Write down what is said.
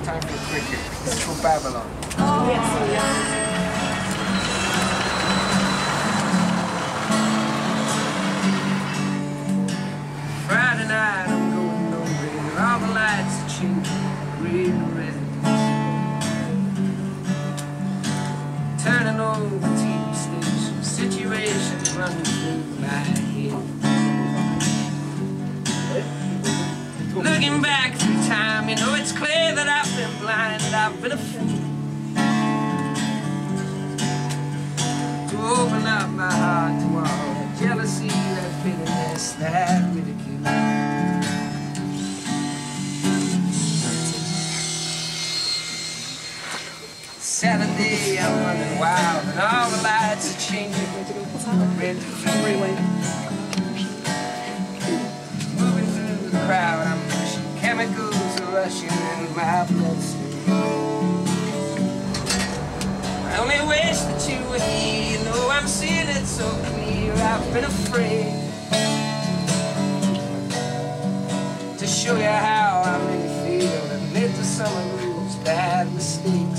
time for cricket. This is for Babylon. Oh, yes. Friday night, I'm going nowhere. All the lights are changing, green and red. Turning over TV stations, situations running through my head. Looking back through time, you know it's clear that I've been blind, I've been a fool to open up my heart to all that jealousy, that bitterness, that ridicule. Saturday, I'm running wild, and all the lights are changing. Red to freeway. Moving through the crowd, I'm pushing. Chemicals are rushing in my bloodstream. I only wish that you were here. You know I'm seeing it so clear. I've been afraid to show you how I really feel, and admit to some of those bad mistakes.